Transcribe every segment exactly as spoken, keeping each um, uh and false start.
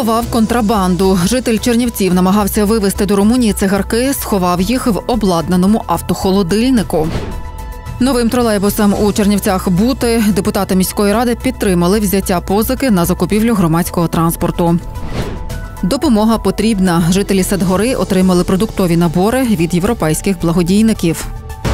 Пилував контрабанду. Житель Чернівців намагався вивезти до Румунії цигарки, сховав їх в обладнаному автохолодильнику. Новим тролейбусом у Чернівцях бути депутати міської ради підтримали взяття позики на закупівлю громадського транспорту. Допомога потрібна. Жителі Садгори отримали продуктові набори від європейських благодійників.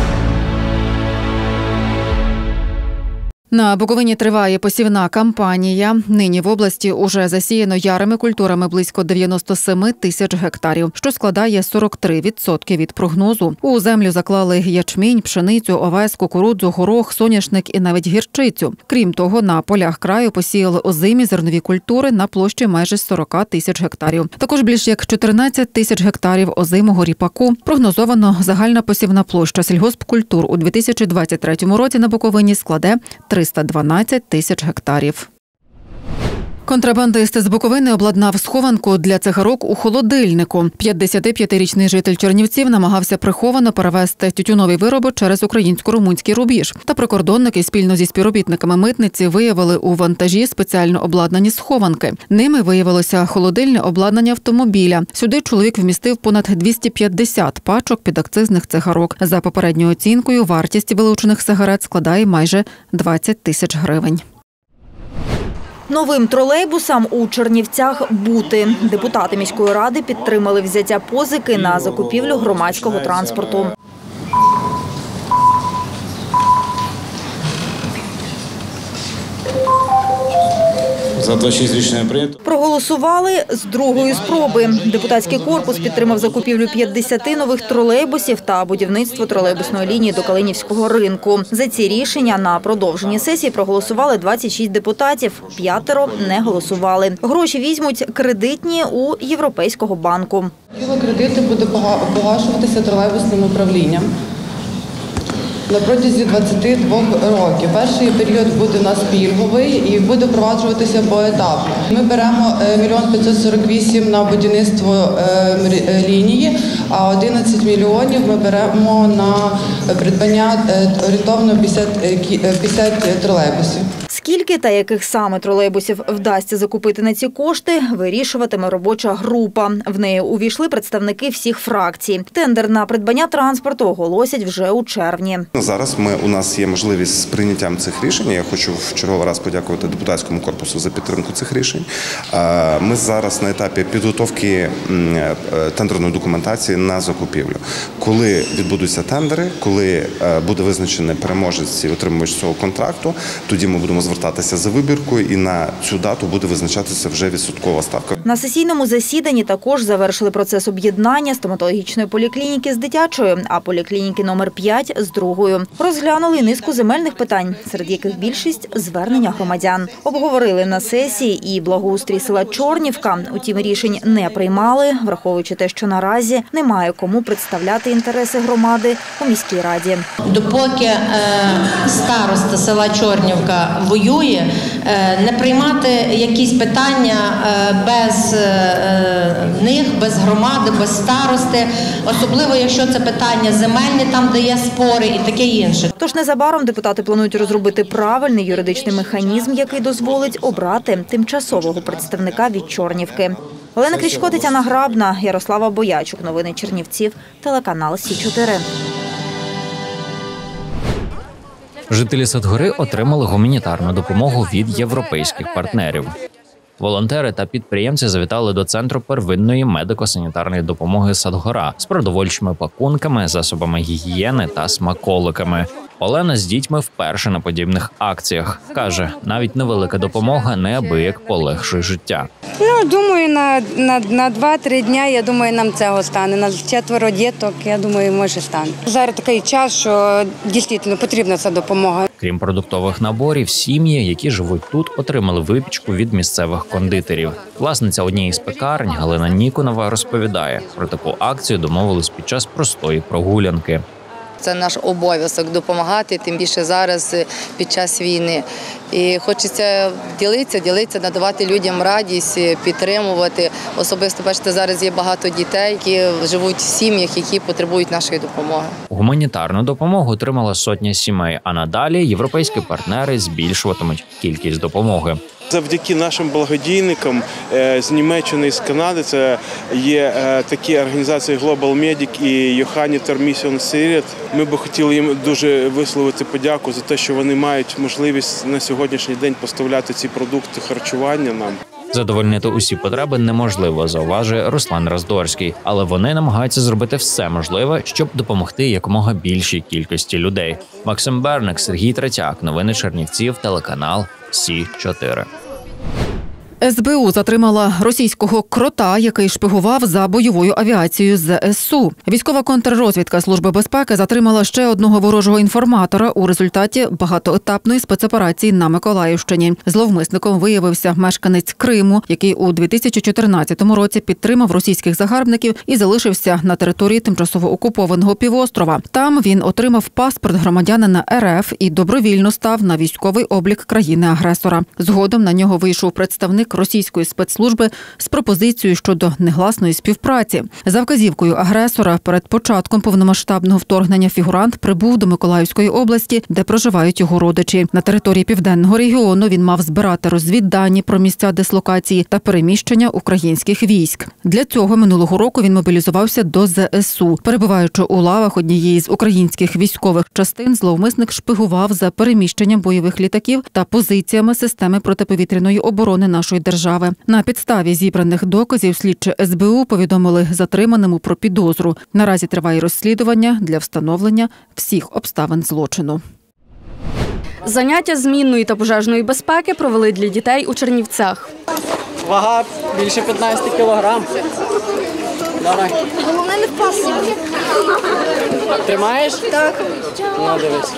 На Буковині триває посівна кампанія. Нині в області уже засіяно ярими культурами близько дев'яносто сім тисяч гектарів, що складає сорок три відсотки від прогнозу. У землю заклали ячмінь, пшеницю, овес, кукурудзу, горох, соняшник і навіть гірчицю. Крім того, на полях краю посіяли озимі зернові культури на площі майже сорок тисяч гектарів. Також більш як чотирнадцять тисяч гектарів озимого ріпаку. Прогнозовано загальна посівна площа сільгоспкультур у дві тисячі двадцять третьому році на Буковині складе триста дванадцять тисяч гектарів. Контрабандист з Буковини обладнав схованку для цигарок у холодильнику. п'ятдесятип'ятирічний житель Чернівців намагався приховано перевезти тютюнові вироби через українсько-румунський рубіж. Та прикордонники спільно зі співробітниками митниці виявили у вантажі спеціально обладнані схованки. Ними виявилося холодильне обладнання автомобіля. Сюди чоловік вмістив понад двісті п'ятдесят пачок підакцизних цигарок. За попередньою оцінкою, вартість вилучених сигарет складає майже двадцять тисяч гривень. Новим тролейбусам у Чернівцях бути. Депутати міської ради підтримали взяття позики на закупівлю громадського транспорту. За двадцять шість рішення прийнято. Проголосували з другої спроби. Депутатський корпус підтримав закупівлю п'ятдесят нових тролейбусів та будівництво тролейбусної лінії до Калинівського ринку. За ці рішення на продовженні сесії проголосували двадцять шість депутатів, п'ятеро не голосували. Гроші візьмуть кредитні у Європейського банку. Кредити буде погашуватися тролейбусним управлінням на протязі двадцяти двох років. Перший період буде у нас пільговий і буде впроваджуватися поетапно. Ми беремо мільйон п'ятсот сорок вісім на будівництво лінії, а одинадцять мільйонів ми беремо на придбання орієнтовно п'ятдесят тролейбусів. Скільки та яких саме тролейбусів вдасться закупити на ці кошти, вирішуватиме робоча група. В неї увійшли представники всіх фракцій. Тендер на придбання транспорту оголосять вже у червні. Зараз ми, у нас є можливість з прийняттям цих рішень. Я хочу в черговий раз подякувати депутатському корпусу за підтримку цих рішень. Ми зараз на етапі підготовки тендерної документації на закупівлю. Коли відбудуться тендери, коли буде визначений переможець і отримувач цього контракту, тоді ми будемо звертатися за вибіркою і на цю дату буде визначатися вже відсоткова ставка. На сесійному засіданні також завершили процес об'єднання стоматологічної поліклініки з дитячою, а поліклініки номер п'ять з другою. Розглянули низку земельних питань, серед яких більшість – звернення громадян. Обговорили на сесії і благоустрій села Чорнівка. Утім, рішень не приймали, враховуючи те, що наразі немає кому представляти інтереси громади у міській раді. Допоки е, староста села Чорнівка воює, е, не приймати якісь питання е, без е, них, без громади, без старости, особливо якщо це питання земельні, там де є спори і таке інше. Тож незабаром депутати планують розробити правильний юридичний механізм, який дозволить обрати тимчасового представника від Чорнівки. Олена Крічко, Тетяна Грабна, Ярослава Боячук. Новини Чернівців, телеканал Сі чотири. Жителі Садгори отримали гуманітарну допомогу від європейських партнерів. Волонтери та підприємці завітали до Центру первинної медико-санітарної допомоги Садгора з продовольчими пакунками, засобами гігієни та смаколиками. Олена з дітьми вперше на подібних акціях. Каже, навіть невелика допомога неабияк полегшує життя. Ну, думаю, на, на, на два-три дня, я думаю, нам цього стане. На четверо діток, я думаю, може стане. Зараз такий час, що дійсно потрібна ця допомога. Крім продуктових наборів, сім'ї, які живуть тут, отримали випічку від місцевих кондитерів. Власниця однієї з пекарень Галина Ніконова розповідає, про таку акцію домовились під час простої прогулянки. Це наш обов'язок допомагати, тим більше зараз під час війни. І хочеться ділитися, ділитися, надавати людям радість, підтримувати. Особисто, бачите, зараз є багато дітей, які живуть в сім'ях, які потребують нашої допомоги. Гуманітарну допомогу отримала сотня сімей, а надалі європейські партнери збільшуватимуть кількість допомоги. Завдяки нашим благодійникам з Німеччини і з Канади, це є такі організації Global Medic і Johanniter Mission Syriet. Ми б хотіли їм дуже висловити подяку за те, що вони мають можливість на сьогоднішній день поставляти ці продукти харчування нам. Задовольнити усі потреби неможливо, зауважує Руслан Раздорський, але вони намагаються зробити все можливе, щоб допомогти якомога більшій кількості людей. Максим Берник, Сергій Третяк. Новини Чернівців, телеканал Сі чотири. ес бе у затримала російського крота, який шпигував за бойовою авіацією зе ес у. Військова контррозвідка Служби безпеки затримала ще одного ворожого інформатора у результаті багатоетапної спецоперації на Миколаївщині. Зловмисником виявився мешканець Криму, який у дві тисячі чотирнадцятому році підтримав російських загарбників і залишився на території тимчасово окупованого півострова. Там він отримав паспорт громадянина ер еф і добровільно став на військовий облік країни-агресора. Згодом на нього вийшов представник російської спецслужби з пропозицією щодо негласної співпраці. За вказівкою агресора перед початком повномасштабного вторгнення фігурант прибув до Миколаївської області, де проживають його родичі. На території південного регіону він мав збирати розвіддані про місця дислокації та переміщення українських військ. Для цього минулого року він мобілізувався до зе ес у. Перебуваючи у лавах однієї з українських військових частин, зловмисник шпигував за переміщенням бойових літаків та позиціями системи протиповітряної оборони нашої держави. На підставі зібраних доказів слідчі ес бе у повідомили затриманому про підозру. Наразі триває розслідування для встановлення всіх обставин злочину. Заняття з мінної та пожежної безпеки провели для дітей у Чернівцях. Вага більше п'ятнадцять кілограм. Давай. Головне не впасти. Тримаєш? Так. Ну, дивись.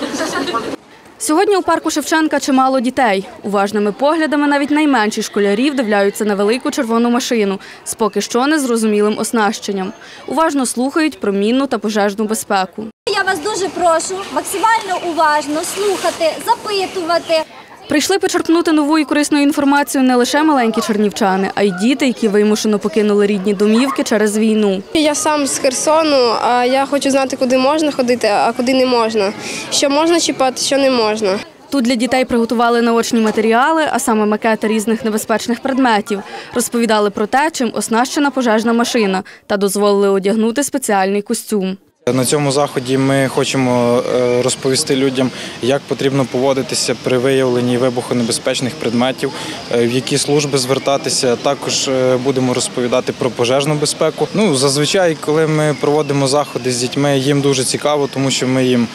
Сьогодні у парку Шевченка чимало дітей. Уважними поглядами навіть найменші школярі вдивляються на велику червону машину з поки що незрозумілим оснащенням. Уважно слухають про мінну та пожежну безпеку. Я вас дуже прошу максимально уважно слухати, запитувати. Прийшли почерпнути нову і корисну інформацію не лише маленькі чернівчани, а й діти, які вимушено покинули рідні домівки через війну. Я сам з Херсону, а я хочу знати, куди можна ходити, а куди не можна. Що можна чіпати, що не можна. Тут для дітей приготували наочні матеріали, а саме макети різних небезпечних предметів. Розповідали про те, чим оснащена пожежна машина, та дозволили одягнути спеціальний костюм. На цьому заході ми хочемо розповісти людям, як потрібно поводитися при виявленні вибухонебезпечних предметів, в які служби звертатися. Також будемо розповідати про пожежну безпеку. Ну, зазвичай, коли ми проводимо заходи з дітьми, їм дуже цікаво, тому що ми їм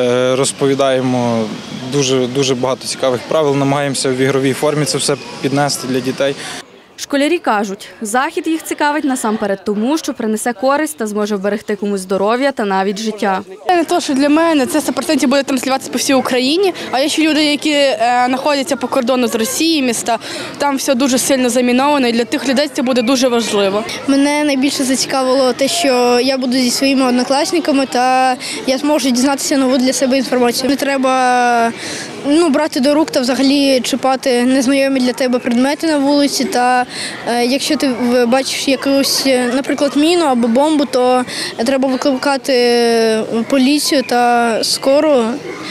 розповідаємо дуже, дуже багато цікавих правил, намагаємося в ігровій формі це все піднести для дітей. Школярі кажуть, захід їх цікавить насамперед тому, що принесе користь та зможе вберегти комусь здоров'я та навіть життя. Не те, що для мене це сто відсотків буде транслюватися по всій Україні, а є ще люди, які е, знаходяться по кордону з Росії, міста, там все дуже сильно заміновано, і для тих людей це буде дуже важливо. Мене найбільше зацікавило те, що я буду зі своїми однокласниками та я зможу дізнатися нову для себе інформацію. Не треба ну, брати до рук та взагалі чіпати незнайомі для тебе предмети на вулиці. Та е, якщо ти бачиш якусь, наприклад, міну або бомбу, то треба викликати поліцію та скору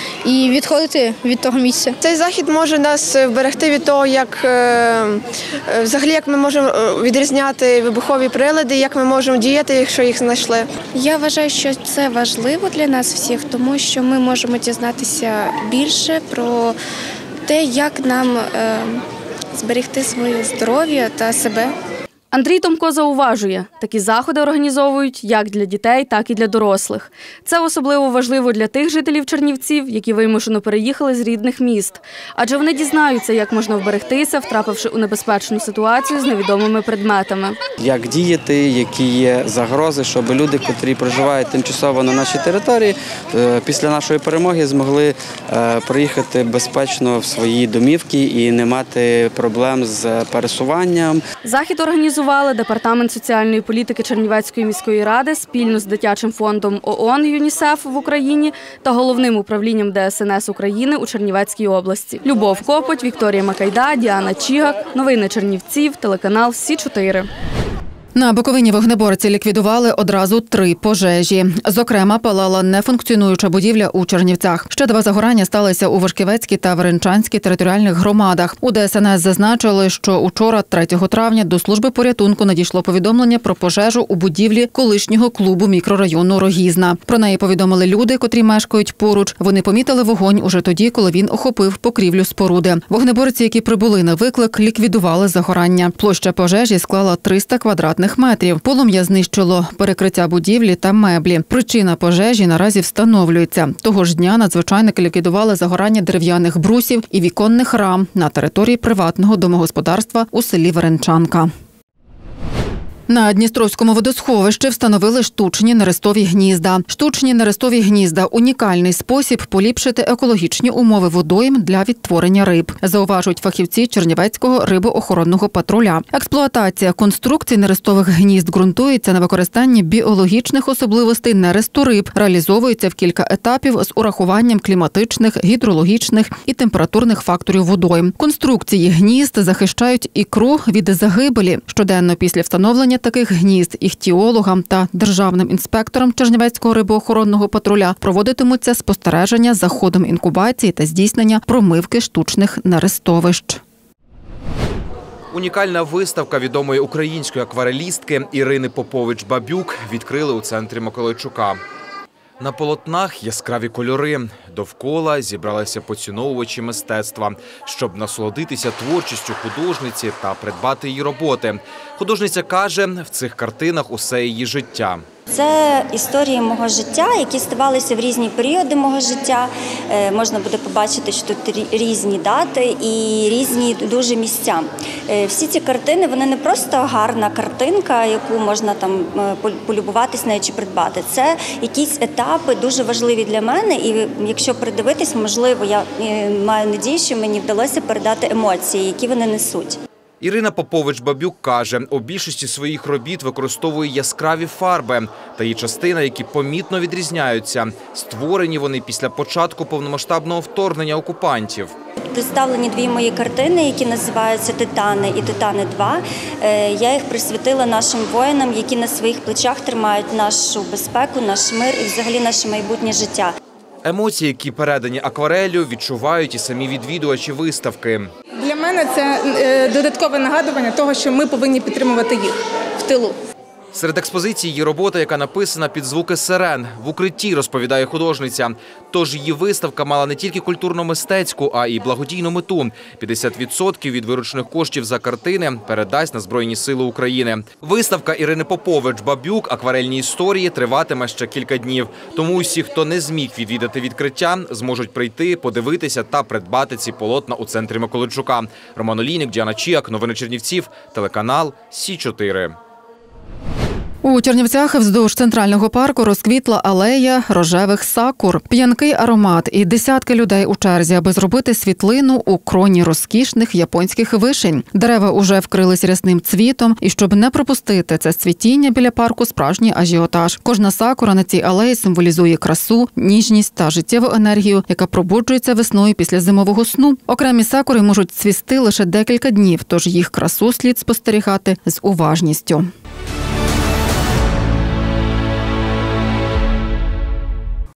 і відходити від того місця. Цей захід може нас вберегти від того, як е, взагалі як ми можемо відрізняти вибухові прилади, як ми можемо діяти, якщо їх знайшли. Я вважаю, що це важливо для нас всіх, тому що ми можемо дізнатися більше про те, як нам е, зберегти своє здоров'я та себе. Андрій Томко зауважує, такі заходи організовують як для дітей, так і для дорослих. Це особливо важливо для тих жителів Чернівців, які вимушено переїхали з рідних міст. Адже вони дізнаються, як можна вберегтися, втрапивши у небезпечну ситуацію з невідомими предметами. Як діяти, які є загрози, щоб люди, котрі проживають тимчасово на нашій території, після нашої перемоги змогли приїхати безпечно в свої домівки і не мати проблем з пересуванням. Захід організував організували Департамент соціальної політики Чернівецької міської ради спільно з Дитячим фондом ООН «ЮНІСЕФ» в Україні та Головним управлінням Де Ес Ен Ес України у Чернівецькій області. Любов Копоть, Вікторія Макайда, Діана Чігак. Новини Чернівців, телеканал Сі чотири. На Буковині вогнеборці ліквідували одразу три пожежі. Зокрема, палала нефункціонуюча будівля у Чернівцях. Ще два загорання сталися у Вишківецькій та Веренчанській територіальних громадах. У Де Ес Ен Ес зазначили, що учора, третього травня, до служби порятунку надійшло повідомлення про пожежу у будівлі колишнього клубу мікрорайону Рогізна. Про неї повідомили люди, котрі мешкають поруч. Вони помітили вогонь уже тоді, коли він охопив покрівлю споруди. Вогнеборці, які прибули на виклик, ліквідували загорання. Площа пожежі склала триста квадратних метрів. Полум'я знищило перекриття будівлі та меблі. Причина пожежі наразі встановлюється. Того ж дня надзвичайники ліквідували загорання дерев'яних брусів і віконних рам на території приватного домогосподарства у селі Веренчанка. На Дністровському водосховищі встановили штучні нерестові гнізда. Штучні нерестові гнізда – унікальний спосіб поліпшити екологічні умови водойм для відтворення риб, зауважують фахівці Чернівецького рибоохоронного патруля. Експлуатація конструкцій нерестових гнізд ґрунтується на використанні біологічних особливостей нересту риб, реалізовується в кілька етапів з урахуванням кліматичних, гідрологічних і температурних факторів водойм. Конструкції гнізд захищають ікру від загибелі. Щоденно після встановлення таких гнізд іхтіологам та державним інспекторам Чернівецького рибоохоронного патруля проводитимуться спостереження за ходом інкубації та здійснення промивки штучних нерестовищ. Унікальна виставка відомої української акварелістки Ірини Попович-Бабюк відкрили у центрі Миколайчука. На полотнах яскраві кольори. Довкола зібралися поціновувачі мистецтва, щоб насолодитися творчістю художниці та придбати її роботи. Художниця каже, в цих картинах усе її життя. Це історії мого життя, які ставалися в різні періоди мого життя. Можна буде побачити, що тут різні дати і різні дуже місця. Всі ці картини, вони не просто гарна картинка, яку можна там полюбуватись нею чи придбати. Це якісь етапи дуже важливі для мене, і якщо придивитись, можливо, я маю надію, що мені вдалося передати емоції, які вони несуть. Ірина Попович-Бабюк каже, у більшості своїх робіт використовує яскраві фарби та її частини, які помітно відрізняються. Створені вони після початку повномасштабного вторгнення окупантів. Представлені дві мої картини, які називаються «Титани» і «Титани два». Я їх присвятила нашим воїнам, які на своїх плечах тримають нашу безпеку, наш мир і взагалі наше майбутнє життя. Емоції, які передані аквареллю, відчувають і самі відвідувачі виставки. Для мене це додаткове нагадування того, що ми повинні підтримувати їх в тилу. Серед експозицій її робота, яка написана під звуки сирен. В укритті, розповідає художниця. Тож її виставка мала не тільки культурно-мистецьку, а й благодійну мету. п'ятдесят відсотків від виручених коштів за картини передасть на Збройні сили України. Виставка Ірини Попович-Бабюк «Акварельні історії» триватиме ще кілька днів. Тому усі, хто не зміг відвідати відкриття, зможуть прийти, подивитися та придбати ці полотна у центрі Миколайчука. Роман Олійник, Діана Чігак, новини Чернівців, телеканал Сі чотири. У Чернівцях вздовж центрального парку розквітла алея рожевих сакур. П'янкий аромат і десятки людей у черзі, аби зробити світлину у кроні розкішних японських вишень. Дерева уже вкрились рясним цвітом, і щоб не пропустити це цвітіння біля парку, справжній ажіотаж. Кожна сакура на цій алеї символізує красу, ніжність та життєву енергію, яка пробуджується весною після зимового сну. Окремі сакури можуть цвісти лише декілька днів, тож їх красу слід спостерігати з уважністю.